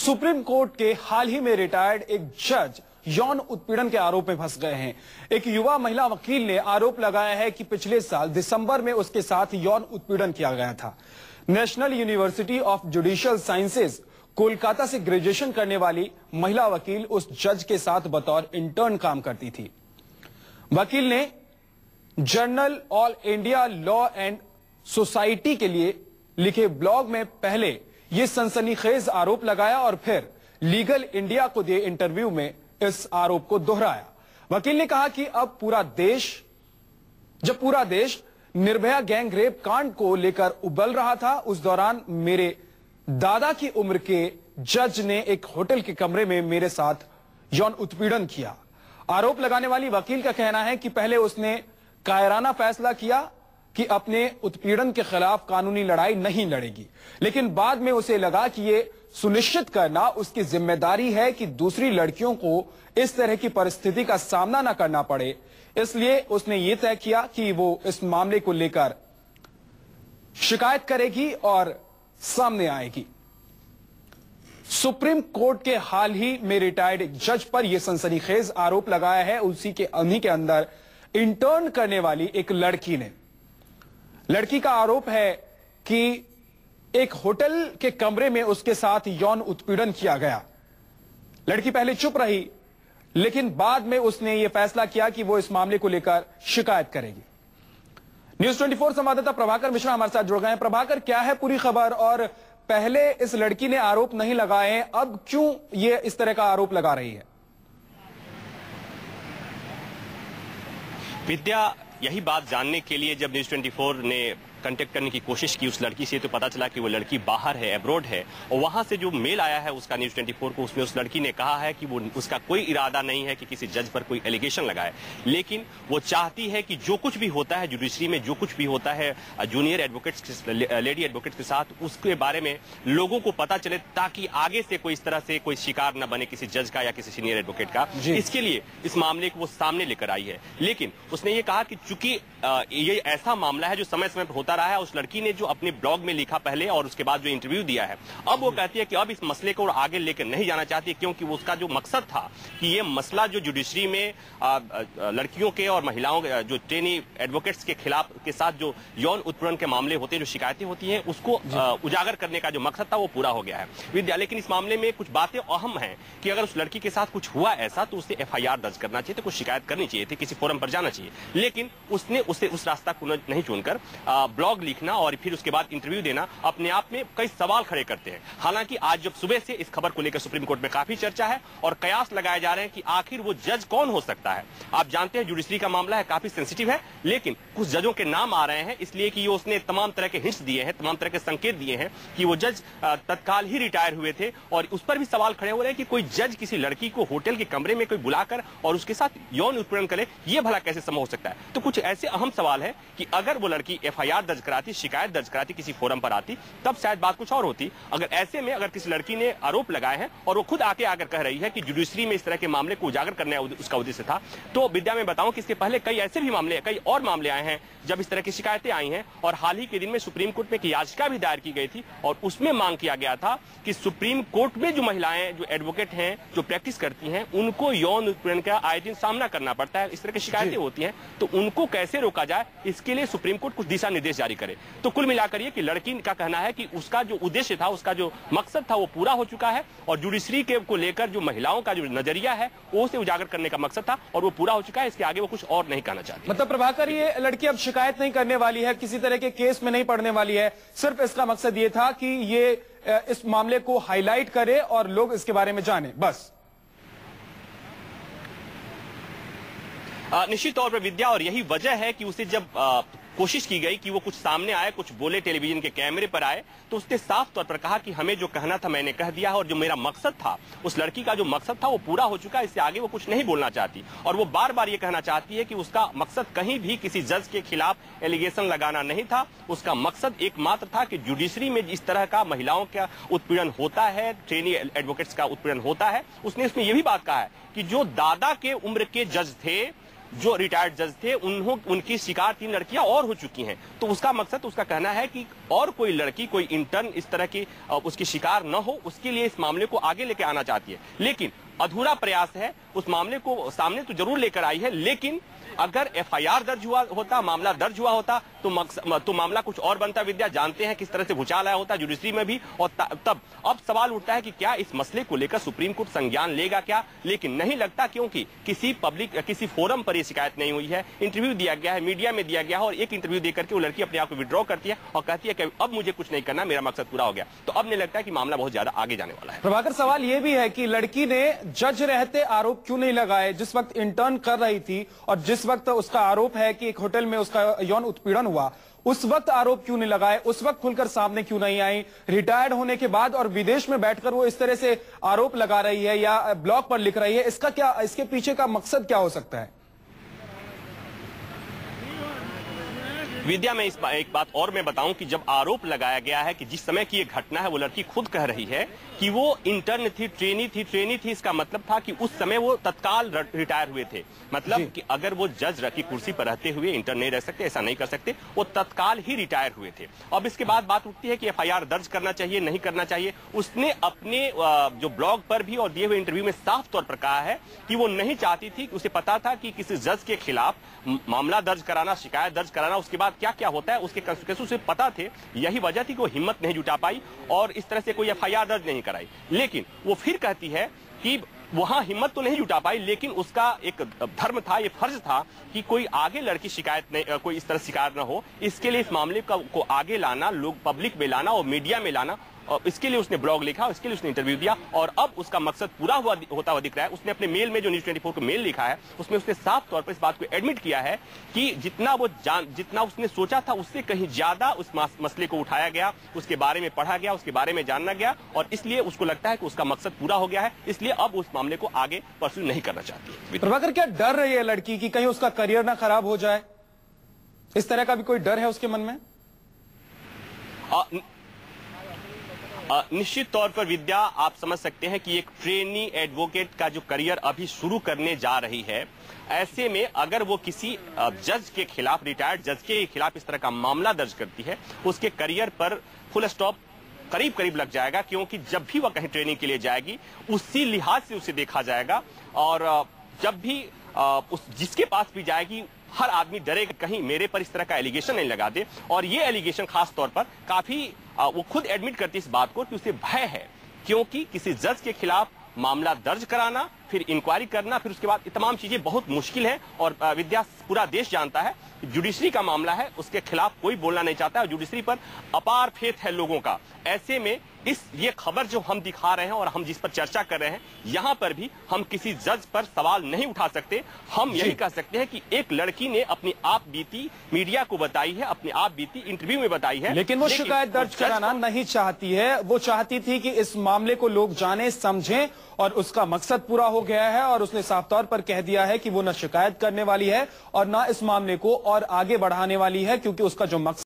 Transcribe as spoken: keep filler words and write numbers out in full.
Supreme court के हाल ही में retired एक जज यौन उत्पीड़न के आरोप में फंस गए हैं। एक युवा महिला वकील ने आरोप लगाया है कि पिछले साल दिसंबर में उसके साथ यौन उत्पीड़न किया गया था। National University of Judicial Sciences Kolkata से ग्रेजुएशन करने वाली महिला वकील उस जज के साथ बतौर इंटर्न काम करती थी। वकील ने journal All India Law and Society के लिए लिखे ब्लॉग में पहले ये सनसनीखेज आरोप लगाया और फिर लीगल इंडिया को दिए इंटरव्यू में इस आरोप को दोहराया। वकील ने कहा कि अब पूरा देश जब पूरा देश निर्भया गैंग रेप कांड को लेकर उबल रहा था, उस दौरान मेरे दादा की उम्र के जज ने एक होटल के कमरे में मेरे साथ यौन उत्पीड़न किया। आरोप लगाने वाली वकील का कहना है कि पहले उसने कायराना फैसला किया कि अपने उत्पीड़न के खिलाफ कानूनी लड़ाई नहीं लड़ेगी, लेकिन बाद में उसे लगा कि यह सुनिश्चित करना उसकी जिम्मेदारी है कि दूसरी लड़कियों को इस तरह की परिस्थिति का सामना न करना पड़े। इसलिए उसने ये तय किया कि वो इस मामले को लेकर शिकायत करेगी और सामने आएगी। सुप्रीम कोर्ट के हाल ही में रिटायर्ड एक जज पर यह सनसनीखेज आरोप लगाया है उसी के उन्हीं के अंदर इंटर्न करने वाली एक लड़की ने। लड़की का आरोप है कि एक होटल के कमरे में उसके साथ यौन उत्पीड़न किया गया। लड़की पहले चुप रही, लेकिन बाद में उसने यह फैसला किया कि वो इस मामले को लेकर शिकायत करेगी। न्यूज़ चौबीस संवाददाता प्रभाकर मिश्रा हमारे साथ जुड़ गए हैं। प्रभाकर, क्या है पूरी खबर और पहले इस लड़की ने आरोप नहीं लगाए, अब क्यों ये इस तरह का आरोप लगा रही है? विद्या, यही बात जानने के लिए जब न्यूज़ चौबीस ने कांटेक्ट करने की कोशिश की उस लड़की से, तो पता चला कि वो लड़की बाहर है, एब्रोड है, और वहां से जो मेल आया है उसका न्यूज़ चौबीस को, उसमें उस लड़की ने कहा है कि वो उसका कोई इरादा नहीं है कि किसी जज पर कोई एलिगेशन लगाए, लेकिन वो चाहती है कि जो कुछ भी होता है जुडिशरी में, जो कुछ भी होता है जूनियर एडवोकेट्स, लेडी एडवोकेट्स के साथ, उसके बारे में लोगों को पता चले, ताकि आगे से कोई इस तरह से कोई शिकार न बने किसी जज का या किसी सीनियर एडवोकेट का। इसके लिए इस मामले को वो सामने लेकर आई है। लेकिन उसने ये कहा कि चूंकि ये ऐसा मामला है जो समय समय पर होता रहा है, उस लड़की ने जो अपने ब्लॉग में लिखा पहले और उसके बाद जो इंटरव्यू दिया है, अब वो कहती है कि अब इस मसले को आगे लेकर नहीं जाना चाहती, क्योंकि वो उसका जो मकसद था कि ये मसला जो जुडिशरी में आ, आ, लड़कियों के और महिलाओं जो ट्रेनी एडवोकेट्स के खिलाफ के साथ जो यौन उत्पीड़न के मामले होते हैं, जो शिकायतें होती हैं, उसको आ, उजागर करने का जो मकसद था वो पूरा हो गया है। विद्या, लेकिन इस मामले में कुछ बातें अहम हैं कि अगर उस लड़की के साथ कुछ हुआ ऐसा तो उसे एफ आई आर दर्ज करना चाहिए, तो कुछ शिकायत करनी चाहिए थी, किसी फोरम पर जाना चाहिए, लेकिन उसने उसे उस रास्ता को नहीं चुनकर ब्लॉग लिखना और फिर उसके बाद इंटरव्यू देना अपने आप में कई सवाल खड़े करते हैं। हालांकि आज जब सुबह से इस खबर को लेकर सुप्रीम कोर्ट में काफी चर्चा है और कयास लगाए जा रहे हैं कि आखिर वो जज कौन हो सकता है। आप जानते हैं जुडिशरी का मामला है, काफी सेंसिटिव है, लेकिन कुछ जजों के नाम आ रहे हैं, इसलिए कि उसने तमाम तरह के हिंट्स दिए हैं, तमाम तरह के संकेत दिए हैं कि वो जज तत्काल ही रिटायर हुए थे, और उस पर भी सवाल खड़े हो रहे हैं कि कोई जज किसी लड़की को होटल के कमरे में कोई बुलाकर और उसके साथ यौन उत्पीड़न करे, ये भला कैसे संभव हो सकता है। तो कुछ ऐसे अहम सवाल है कि अगर वो लड़की एफ आई आर दर्ज कराती, शिकायत दर्ज कराती, किसी फोरम पर आती, तब शायद बात कुछ और होती। अगर ऐसे में अगर किसी लड़की ने आरोप लगाए हैं और वो खुद आके आकर कह रही है कि जुडिशरी में इस तरह के मामले को उजागर करना उसका उद्देश्य था, तो विद्या में बताऊं कि इसके पहले कई ऐसे भी मामले, कई और मामले आए हैं जब इस तरह की शिकायतें आई हैं, और हाल ही के दिन में सुप्रीम कोर्ट में एक याचिका भी दायर की गई थी और उसमें मांग किया गया था कि सुप्रीम कोर्ट में जो महिलाएं, जो एडवोकेट हैं, जो प्रैक्टिस करती हैं, उनको यौन उत्पीड़न का आए दिन सामना करना पड़ता है, इस तरह की शिकायतें होती हैं, तो उनको कैसे रोका जाए, इसके लिए सुप्रीम कोर्ट कुछ दिशा निर्देश जारी करे। तो कुल मिलाकर ये कि लड़की का कहना है कि उसका जो उद्देश्य था, उसका जो मकसद था, वो पूरा हो चुका है, और जुडिशरी के को लेकर जो महिलाओं का जो नजरिया है वो उसे उजागर करने का मकसद था और वो पूरा हो चुका है। इसके आगे वो कुछ और नहीं कहना चाहती। मतलब प्रभाकर, ये लड़की अब शिकायत नहीं करने वाली है, किसी तरह के केस में नहीं पड़ने वाली है, सिर्फ इसका मकसद ये था कि ये इस मामले को हाईलाइट करे और लोग इसके बारे में जाने, बस। निश्चित तौर पर विद्या, और यही वजह है कि उसे जब आ, कोशिश की गई कि वो कुछ सामने आए, कुछ बोले, टेलीविजन के कैमरे पर आए, तो उसने साफ तौर पर कहा कि हमें जो कहना था मैंने कह दिया है, और जो मेरा मकसद था, उस लड़की का जो मकसद था वो पूरा हो चुका है, इससे आगे वो कुछ नहीं बोलना चाहती। और वो बार बार ये कहना चाहती है कि उसका मकसद कहीं भी किसी जज के खिलाफ एलिगेशन लगाना नहीं था, उसका मकसद एकमात्र था कि जुडिशरी में इस तरह का महिलाओं का उत्पीड़न होता है, ट्रेनी एडवोकेट्स का उत्पीड़न होता है। उसने इसमें यह भी बात कहा है कि जो दादा के उम्र के जज थे जो रिटायर्ड जज थे उन्हों उनकी शिकार तीन लड़कियां और हो चुकी हैं। तो उसका मकसद, उसका कहना है कि और कोई लड़की, कोई इंटर्न इस तरह की उसकी शिकार न हो, उसके लिए इस मामले को आगे लेकर आना चाहती है। लेकिन अधूरा प्रयास है, उस मामले को सामने तो जरूर लेकर आई है, लेकिन अगर एफ आई आर दर्ज हुआ होता, मामला दर्ज हुआ होता तो तो मामला कुछ और बनता। विद्या, जानते हैं किस तरह से भूचाल आया होता जुडिशरी में भी, और तब अब सवाल उठता है कि क्या इस मसले को लेकर सुप्रीम कोर्ट संज्ञान लेगा क्या? लेकिन नहीं लगता, क्योंकि किसी पब्लिक किसी फोरम पर यह शिकायत नहीं हुई है। इंटरव्यू दिया गया है, मीडिया में दिया गया है, और एक इंटरव्यू देकर के वो लड़की अपने आप को विड्रॉ करती है और कहती है कि अब मुझे कुछ नहीं करना, मेरा मकसद पूरा हो गया। तो अब नहीं लगता है कि मामला बहुत ज्यादा आगे जाने वाला है। प्रभाकर, सवाल यह भी है कि लड़की ने जज रहते आरोप क्यों नहीं लगाए? जिस वक्त इंटर्न कर रही थी और जिस वक्त उसका आरोप है कि एक होटल में उसका यौन उत्पीड़न हुआ, उस वक्त आरोप क्यों नहीं लगाए? उस वक्त खुलकर सामने क्यों नहीं आई? रिटायर्ड होने के बाद और विदेश में बैठकर वो इस तरह से आरोप लगा रही है या ब्लॉग पर लिख रही है, इसका क्या, इसके पीछे का मकसद क्या हो सकता है? विद्या, में इस बा, एक बात और मैं बताऊं कि जब आरोप लगाया गया है कि जिस समय की ये घटना है, वो लड़की खुद कह रही है कि वो इंटर्न थी, ट्रेनी थी ट्रेनी थी इसका मतलब था कि उस समय वो तत्काल रिटायर हुए थे। मतलब कि अगर वो जज की कुर्सी पर रहते हुए इंटर्न नहीं रह सकते, ऐसा नहीं कर सकते, वो तत्काल ही रिटायर हुए थे। अब इसके बाद बात उठती है कि एफ आई आर दर्ज करना चाहिए, नहीं करना चाहिए। उसने अपने जो ब्लॉग पर भी और दिए हुए इंटरव्यू में साफ तौर पर कहा है कि वो नहीं चाहती थी, उसे पता था कि किसी जज के खिलाफ मामला दर्ज कराना, शिकायत दर्ज कराना, उसके बाद क्या क्या होता है उसके कंसिक्वेंस उसे पता थे। यही वजह थी कि वो हिम्मत नहीं जुटा पाई और इस तरह से कोई एफ आई आर दर्ज नहीं कराई। लेकिन वो फिर कहती है कि वहां हिम्मत तो नहीं जुटा पाई, लेकिन उसका एक धर्म था, ये फर्ज था कि कोई आगे लड़की शिकायत नहीं, कोई इस तरह शिकार न हो, इसके लिए इस मामले को आगे लाना, लोग पब्लिक में लाना और मीडिया में लाना, और इसके लिए उसने ब्लॉग लिखा, इसके लिए उसने इंटरव्यू दिया, और अब उसका मकसद पूरा हुआ होता हुआ दिख रहा है। उसने अपने मेल में, जो न्यूज़ चौबीस को मेल लिखा है, उसमें उसने साफ तौर पर इस बात को एडमिट किया है कि जितना वो जान जितना उसने सोचा था उससे कहीं ज्यादा उस मसले को उठाया गया, उसके बारे में पढ़ा गया, उसके बारे में जानना गया, और इसलिए उसको लगता है कि उसका मकसद पूरा हो गया है, इसलिए अब उस मामले को आगे परस्यू नहीं करना चाहती है। प्रभाकर, क्या डर रही है लड़की की कहीं उसका करियर ना खराब हो जाए? इस तरह का भी कोई डर है उसके मन में? आ, निश्चित तौर पर विद्या, आप समझ सकते हैं कि एक ट्रेनी एडवोकेट का जो करियर अभी शुरू करने जा रही है, ऐसे में अगर वो किसी जज के खिलाफ, रिटायर्ड जज के खिलाफ इस तरह का मामला दर्ज करती है, उसके करियर पर फुल स्टॉप करीब करीब लग जाएगा। क्योंकि जब भी वह कहीं ट्रेनिंग के लिए जाएगी, उसी लिहाज से उसे देखा जाएगा, और जब भी उस जिसके पास भी जाएगी, हर आदमी डरेगा कहीं मेरे पर इस तरह का एलिगेशन नहीं लगा दे। और ये एलिगेशन खास तौर पर काफी वो खुद एडमिट करती है इस बात को कि उसे भय है, क्योंकि किसी जज के खिलाफ मामला दर्ज कराना, फिर इंक्वायरी करना, फिर उसके बाद ये तमाम चीजें बहुत मुश्किल है। और विद्या, पूरा देश जानता है जुडिशरी का मामला है, उसके खिलाफ कोई बोलना नहीं चाहता है, और जुडिशरी पर अपार फेथ है लोगों का। ऐसे में इस ये खबर जो हम दिखा रहे हैं और हम जिस पर चर्चा कर रहे हैं, यहां पर भी हम किसी जज पर सवाल नहीं उठा सकते। हम यही कह सकते हैं कि एक लड़की ने अपनी आप बीती मीडिया को बताई है, अपनी आप बीती इंटरव्यू में बताई है, लेकिन वो लेकिन शिकायत दर्ज कराना नहीं चाहती है। वो चाहती थी कि इस मामले को लोग जाने, समझें, और उसका मकसद पूरा हो गया है, और उसने साफ तौर पर कह दिया है कि वो न शिकायत करने वाली है और न इस मामले को और आगे बढ़ाने वाली है, क्योंकि उसका जो मकसद